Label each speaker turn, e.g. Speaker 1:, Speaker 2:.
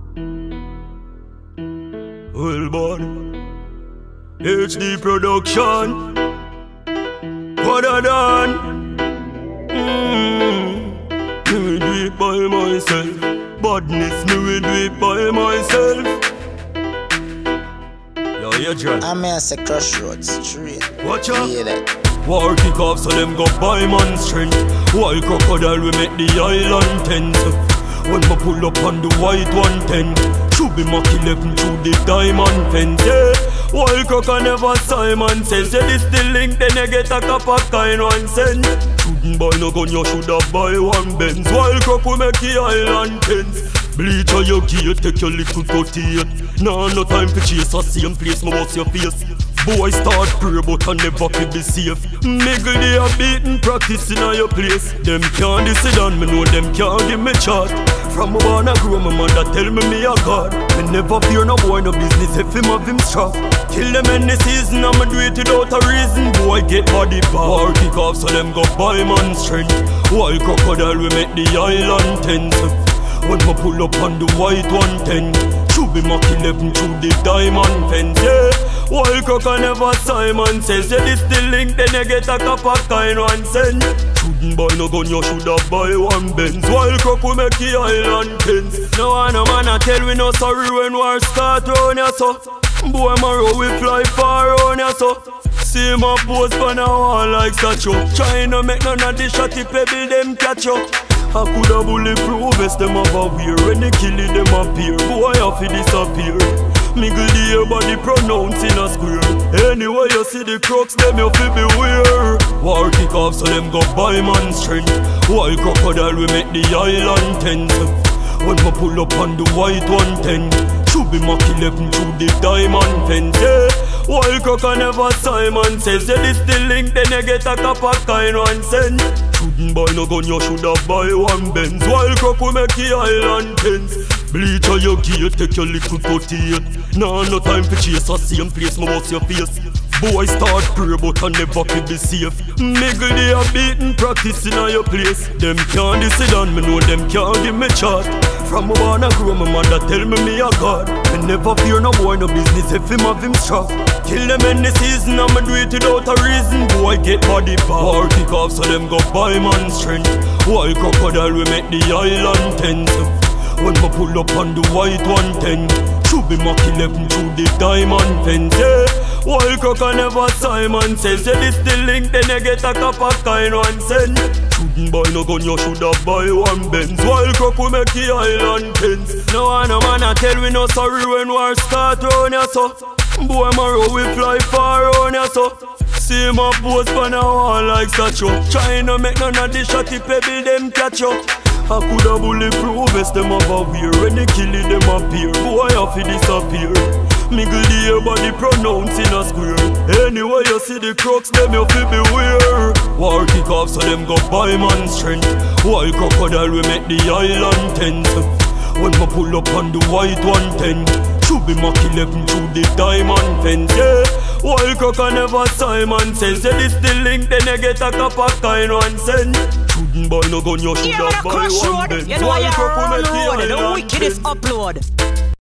Speaker 1: Well, bud, HD production. What I done? Me will do it by myself. Badness, me will do it by myself. Yo, you drunk?
Speaker 2: I'm here to Crossroads, straight.
Speaker 1: Watch out.
Speaker 2: Hear that?
Speaker 1: War kick off so them go buy man strength. While crocodile we make the island tense. When me pull up on the white 110, should be Mach 11 through the diamond fence, yeah. While croco never Simon says, yeah, this the link, then you get a cup of kind 1 cent. Shouldn't buy no gun, you shoulda buy 1 Benz. While croco make the island tense. Bleach on your gear, take your little 38. Nah, no time to chase a same place, me bust your face. Boy start pray but I never feel be safe. Miggle they a beating practice in your place. Them can't decide on me, know them can't give me chat. From a born I grow, my mother tell me a God. Me never fear no boy, no business if him have him strap. Kill them any season, I'ma do it without a reason. Boy get body back. War kick off so them go buy man strength. While crocodile we make the island tense. When me pull up on the white 110, should be Mach 11 through the diamond fence, yeah. While croco never Simon says, yeah, this the link, then you get a cup of kind 1 cent. Shouldn't buy no gun, you shoulda buy 1 Benz. While croco make the island tense. No one no man a tell we no sorry when war start round ya so. Boy tomorrow we fly far round ya so. See my post on a wall like statue. Tryna make none of the shotty pebble them catch up. I coulda bulletproof vest them have a wear. When they kill it them appear. Boy have to disappear. Miggle the air body pronounce in a square. Anyway you see the crooks them you feel beware. War kick off so them go buy man strength. While crocodile we make the island tense. When me pull up on the white 110, should be Mach 11 through the diamond fence, yeah. While croco never Simon says, yeah, this the link, then you get a cup of kind 1 cent. Shouldn't buy no gun, you shoulda buy 1 Benz. While croco make the island tense. Bleach on your gear, take your little 38. Nah, no time to chase a same place, me bust your face. Boy start pray but I never feel be safe. Miggle they a beating practice in your place. Them can't decide on me, know them can't give me chat. From a born I grow, my mother tell me a God. Me never fear no boy, no business if him have him strap. Kill them any season, I'ma do it without a reason. Boy get body back. War kick off so them go buy man strength. While crocodile we make the island tense. When me pull up on the white 110, should be Mach 11 through the diamond fence, yeah. While croco never Simon says, yeah, this the link, then you get a cup of kind 1 cent. Shouldn't buy no gun, you shoulda buy 1 Benz. While croco make the island tense. No one no man a tell we no sorry when war start round ya so. Boy tomorrow we fly far round ya so. See my post on a wall like statue. Tryna make none of the shotty pebble them catch up. I coulda bulletproof vest them have a wear. When they kill it them appear. Boy have to disappear. Miggle the air body pronounce in a square. Anyway you see the crooks them you feel beware. War kick off so them go buy man strength. While crocodile we make the island tense. When me pull up on the white 110, should be Mach 11 through the diamond fence, yeah. While croco never Simon says, yeah, this the link, then you get a cup of kind 1 cent. Shouldn't buy no gun, you shoulda buy 1 Benz.
Speaker 3: You know you're on road, the wickedest upload.